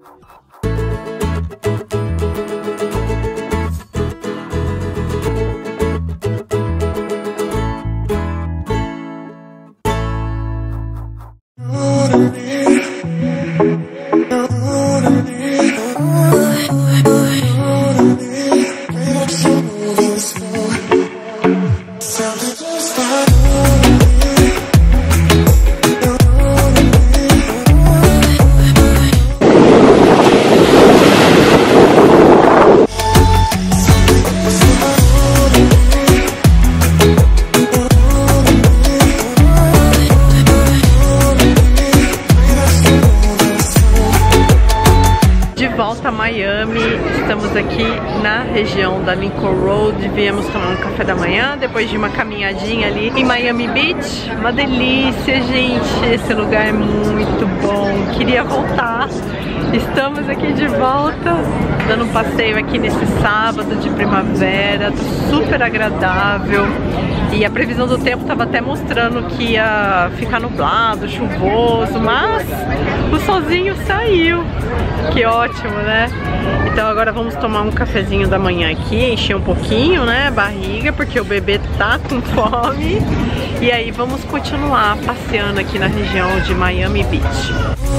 Volta a Miami, estamos aqui na região da Lincoln Road, viemos tomar um café da manhã depois de uma caminhadinha ali em Miami Beach. Uma delícia, gente, esse lugar é muito bom, queria voltar. Estamos aqui de volta, dando um passeio aqui nesse sábado de primavera, super agradável. E a previsão do tempo estava até mostrando que ia ficar nublado, chuvoso, mas o solzinho saiu. Que ótimo, né? Então agora vamos tomar um cafezinho da manhã aqui, encher um pouquinho, né, a barriga, porque o bebê tá com fome. E aí vamos continuar passeando aqui na região de Miami Beach.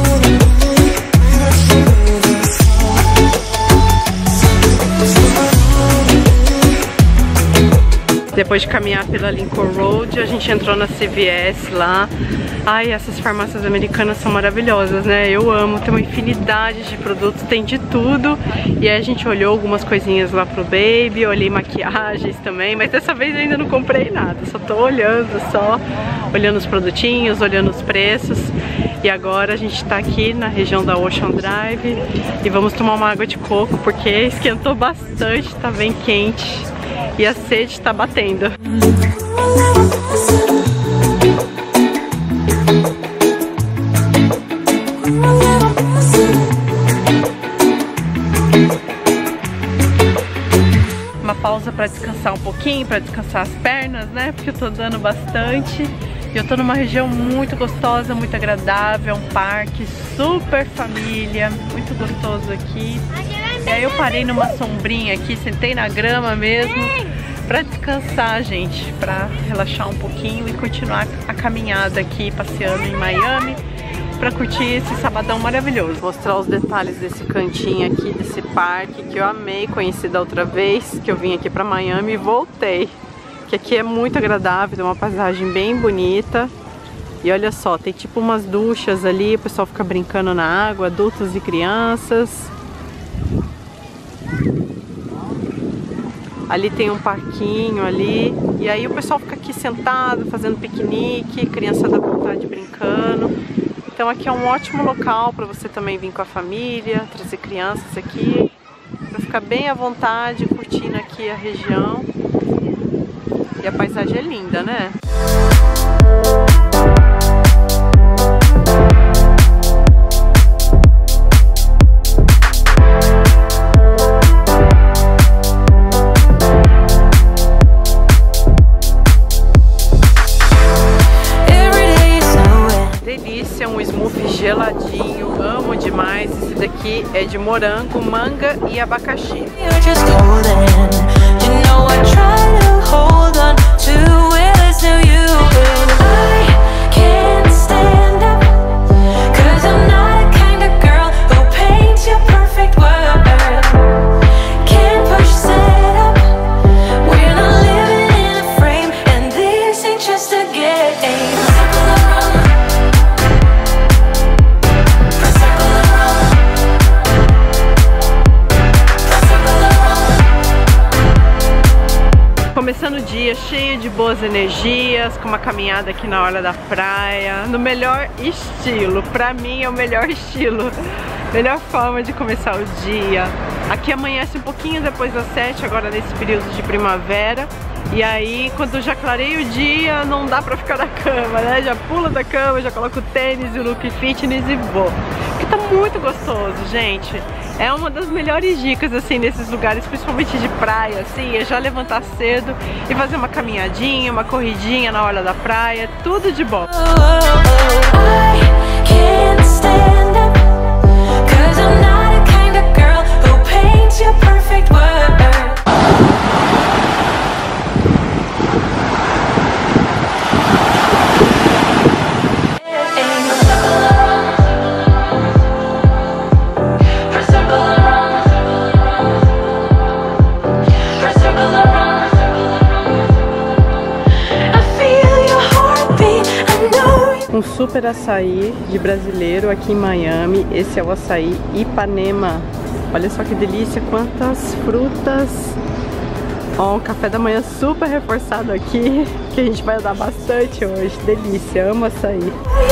Depois de caminhar pela Lincoln Road, a gente entrou na CVS lá. Ai, essas farmácias americanas são maravilhosas, né? Eu amo, tem uma infinidade de produtos, tem de tudo. E aí a gente olhou algumas coisinhas lá pro baby, olhei maquiagens também, mas dessa vez eu ainda não comprei nada. Só tô olhando, olhando os produtinhos, olhando os preços. E agora a gente tá aqui na região da Ocean Drive e vamos tomar uma água de coco, porque esquentou bastante, tá bem quente. E a sede tá batendo. Uma pausa para descansar um pouquinho, para descansar as pernas, né? Porque eu tô andando bastante. E eu tô numa região muito gostosa, muito agradável, um parque super família, muito gostoso aqui. E aí eu parei numa sombrinha aqui, sentei na grama mesmo, pra descansar, gente, pra relaxar um pouquinho e continuar a caminhada aqui, passeando em Miami, pra curtir esse sabadão maravilhoso. Mostrar os detalhes desse cantinho aqui, desse parque, que eu amei, conheci da outra vez, que eu vim aqui pra Miami e voltei. Que aqui é muito agradável, tem uma paisagem bem bonita. E olha só, tem tipo umas duchas ali, o pessoal fica brincando na água, adultos e crianças. Ali tem um parquinho ali, e aí o pessoal fica aqui sentado, fazendo piquenique, criançada à vontade brincando. Então aqui é um ótimo local para você também vir com a família, trazer crianças aqui, para ficar bem à vontade, curtindo aqui a região. E a paisagem é linda, né? Delícia, um smoothie geladinho, amo demais. Esse daqui é de morango, manga e abacaxi. Começando o dia cheio de boas energias, com uma caminhada aqui na orla da praia, no melhor estilo. Pra mim é o melhor estilo, melhor forma de começar o dia. Aqui amanhece um pouquinho depois das 7, agora nesse período de primavera. E aí, quando já clareia o dia, não dá pra ficar na cama, né? Já pula da cama, já coloca o tênis e o look fitness e vou. Porque tá muito gostoso, gente. É uma das melhores dicas, assim, nesses lugares, principalmente de praia, assim, é já levantar cedo e fazer uma caminhadinha, uma corridinha na orla da praia, tudo de bom. I can't stand up, 'cause I'm not super açaí de brasileiro aqui em Miami. Esse é o açaí Ipanema. Olha só que delícia, quantas frutas. Ó, um café da manhã super reforçado aqui, que a gente vai andar bastante hoje. Delícia, amo açaí.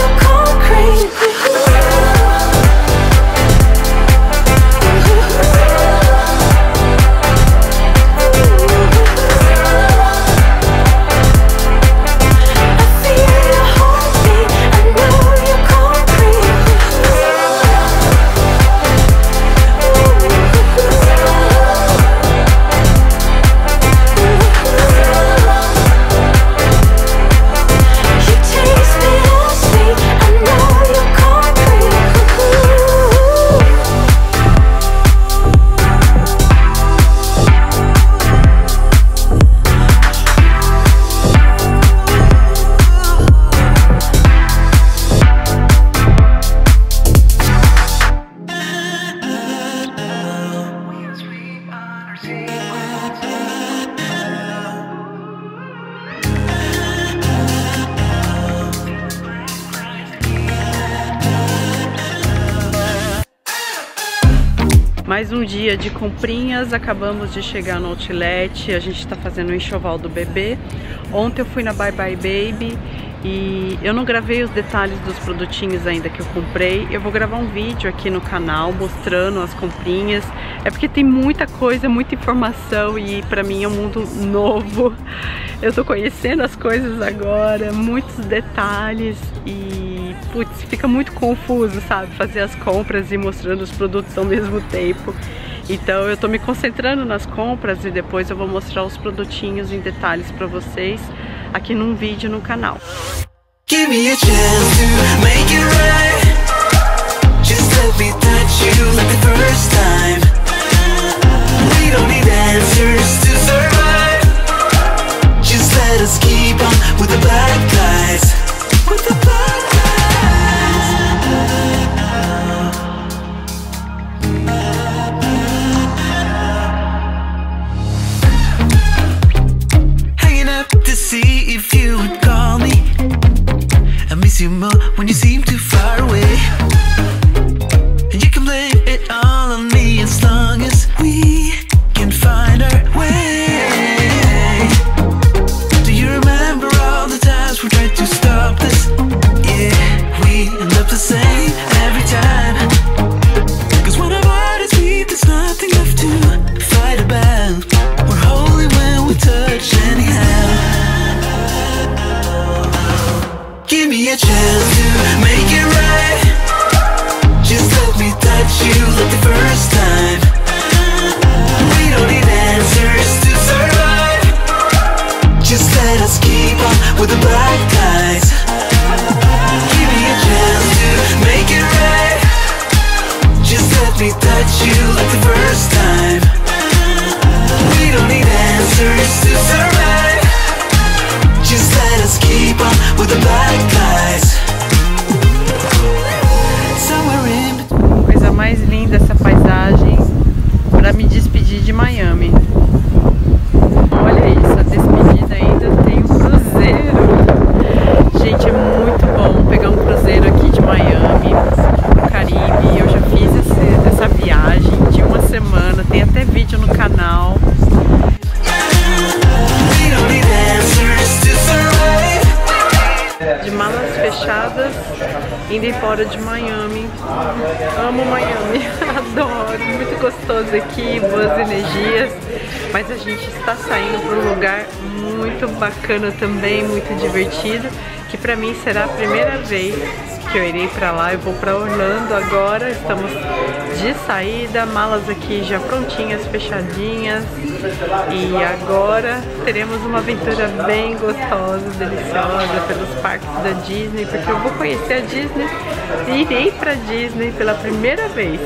Mais um dia de comprinhas, acabamos de chegar no outlet, a gente tá fazendo o enxoval do bebê. Ontem eu fui na Bye Bye Baby e eu não gravei os detalhes dos produtinhos ainda que eu comprei. Eu vou gravar um vídeo aqui no canal mostrando as comprinhas. É porque tem muita coisa, muita informação e pra mim é um mundo novo. Eu tô conhecendo as coisas agora, muitos detalhes e putz, fica muito confuso, sabe? Fazer as compras e mostrando os produtos ao mesmo tempo. Então eu tô me concentrando nas compras e depois eu vou mostrar os produtinhos em detalhes pra vocês aqui num vídeo no canal. Give me a chance to make it right. Just let me touch you like the first time. We don't need answers to survive. Just let us keep on with the black guys. With the black see if you would call me. I miss you more when you seem too far away. And you can blame it all on me as long as we can find our way. Do you remember all the times we tried to stop this? Yeah, we end up the same every time. Cause when our bodies meet, there's nothing left to fight about. We're holy when we touch anyhow. Give me a chance to make it right. Just let me touch you like the first time. We don't need answers to survive. Just let us keep on with the black guys. Give me a chance to make it right. Just let me touch you like the first time. We don't need answers to survive. Just let us keep on with the black guys. Coisa mais linda essa paisagem para me despedir de Miami. Olha isso, a despedida ainda tem um cruzeiro. Gente, é muito bom pegar um cruzeiro aqui de Miami, no Caribe. Eu já fiz essa viagem de uma semana, tem até vídeo no canal. De malas fechadas, indo embora de Miami. Amo Miami, adoro, muito gostoso aqui, boas energias. Mas a gente está saindo para um lugar muito bacana também, muito divertido, que para mim será a primeira vez que eu irei para lá. Eu vou para Orlando agora, estamos de saída, malas aqui já prontinhas, fechadinhas. E agora teremos uma aventura bem gostosa, deliciosa pelos parques da Disney, porque eu vou conhecer a Disney e irei para Disney pela primeira vez.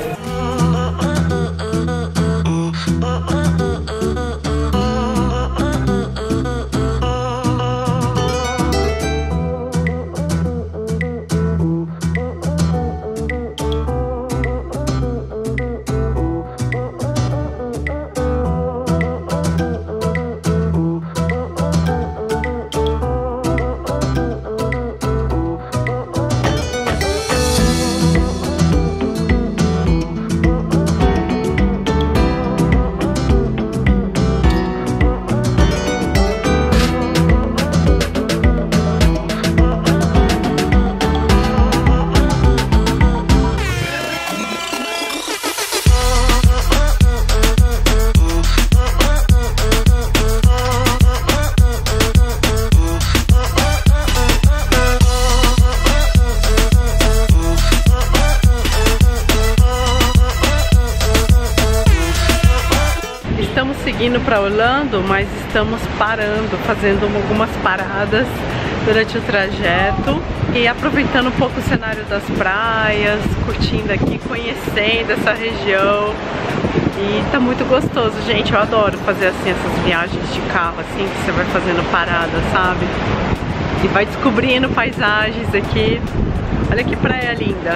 seguindo para Orlando, mas estamos parando, fazendo algumas paradas durante o trajeto e aproveitando um pouco o cenário das praias, curtindo aqui, conhecendo essa região. E tá muito gostoso, gente. Eu adoro fazer assim essas viagens de carro, assim, que você vai fazendo parada, sabe? E vai descobrindo paisagens aqui. Olha que praia linda.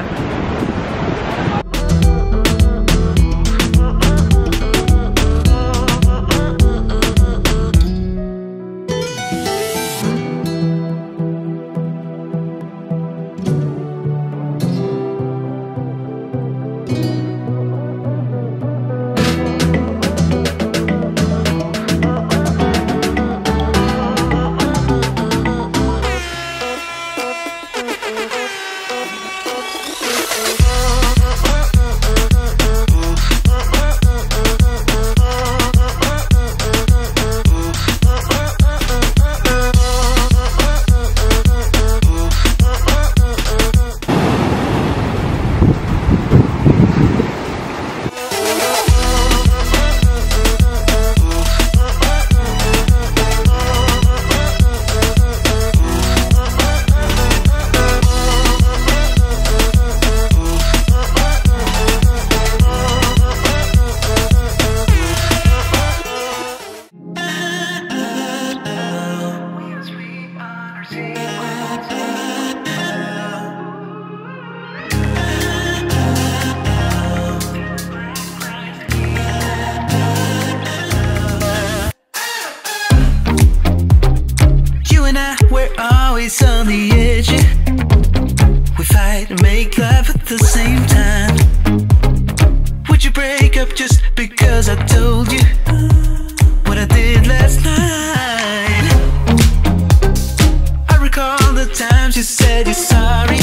Always on the edge, we fight and make love at the same time. Would you break up just because I told you what I did last night? I recall the times you said you're sorry.